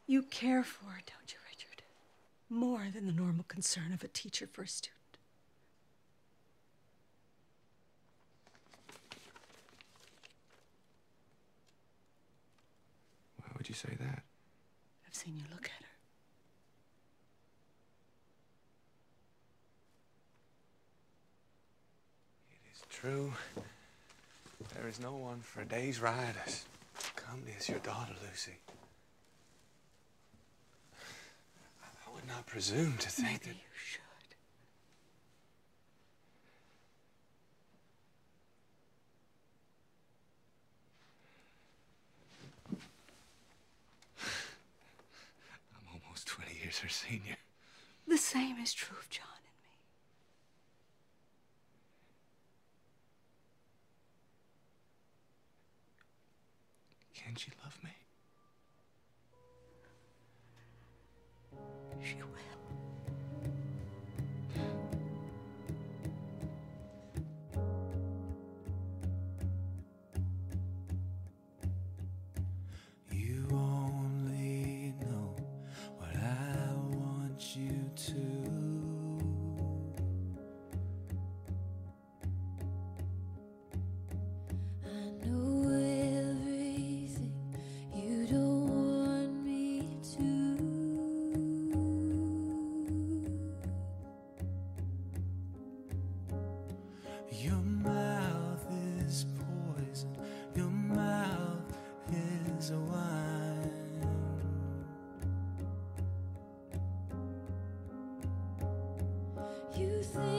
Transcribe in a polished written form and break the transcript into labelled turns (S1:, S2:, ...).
S1: You care for her, don't you, Richard? More than the normal concern of a teacher for a student.
S2: Why would you say that?
S1: I've seen you look at her.
S2: It is true. There is no one for a day's ride as comely as your daughter, Lucy. I would not presume to think
S1: Maybe
S2: that...
S1: you should.
S2: I'm almost 20 years her senior.
S1: The same is true of John and me.
S2: Can she love me?
S1: She will.
S3: You only know what I want you to. I know everything you don't want me to. Your mouth is poison, your mouth is a wine. You think